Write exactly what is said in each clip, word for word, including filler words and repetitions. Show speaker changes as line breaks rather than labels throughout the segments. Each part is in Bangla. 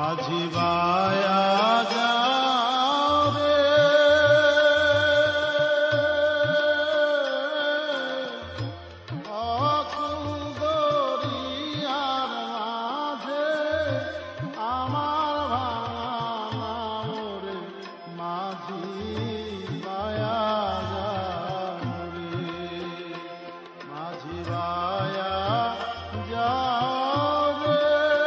মাঝি বায়া যাও রে অকুল দরিয়ার মাঝে আমার ভাঙা রে মাঝি বায়া যাও রে মাঝি বায়া যাও রে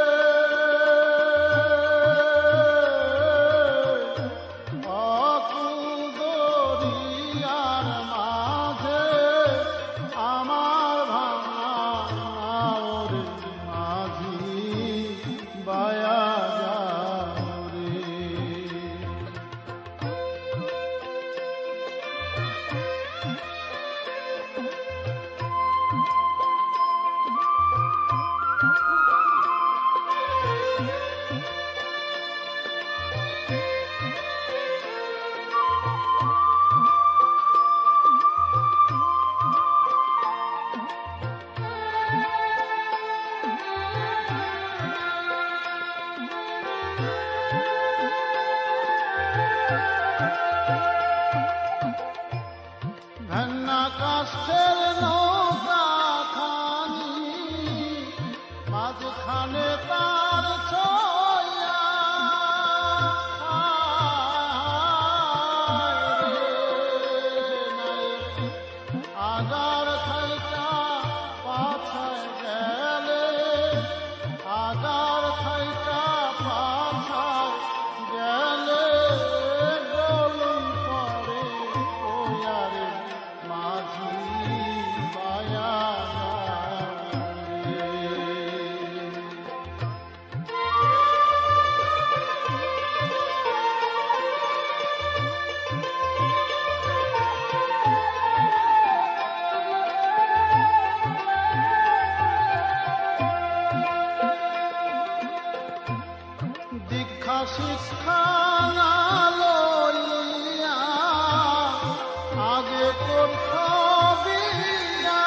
অকুল দরিয়ার মাঝে আমার ভাঙা রে মাঝি বায়া যাও রে ঘন্না কাষ্ঠের নৌকা খানি মাঝখানে তার ছয়া আগার খাইটা পাছায় গেলে আগার খাইটা পাছায় গেলে গলুম পরে ওয়ারে মাঝি বায়া রে দীক্ষা শিক্ষা না লইয়া আগে করছ বিয়া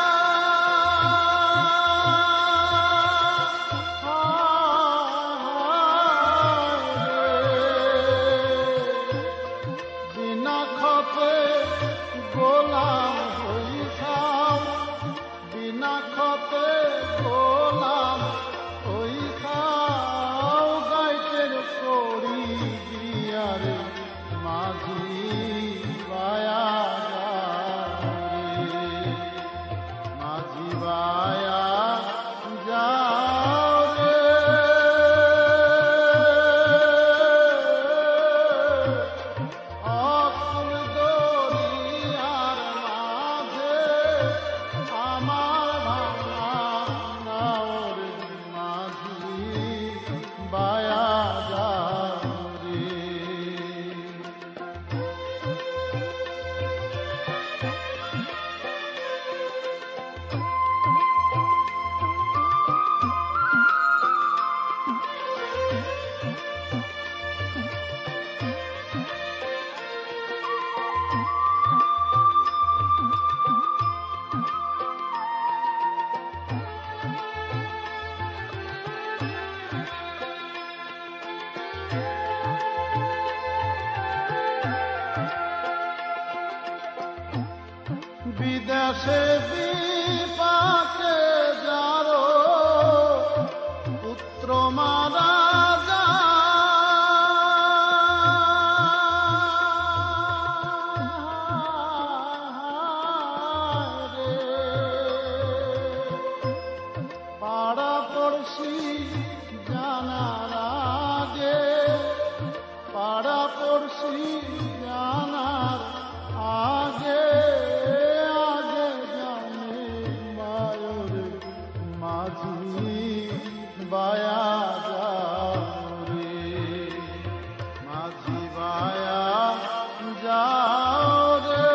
বিনা খতে গোলাম হইছাও বিনা খতে গোলাম হইছাও গাইতের করি দিয়ারে মাঝি বায়া যাও রে মাঝি বায়া যাও রে অকুল দরিয়ার মাঝে আমার ভাঙা নাও রে মাঝি বায়া যাও রে বিদেশে বিপাকে যারো পুত্র মারা যায় রে পাড়া পড়শি জানার আগে পাড়া পড়শি জানার আগে আগে জানে মায়ুর মাঝি বায়া যাও রে মাঝি বায়া যাও রে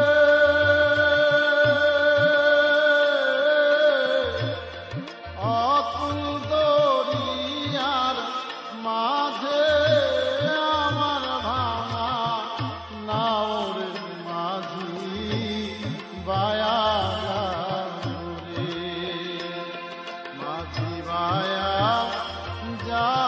অকুল দরিয়ার মাঝে আমার ভাঙা নাও রে মাঝি বায়া যাও রে মাঝি বায়া যাও